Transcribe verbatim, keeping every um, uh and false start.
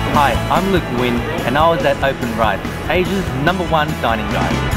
Hi, I'm Luke Wynn and I was at OpenRice, Asia's number one dining guide.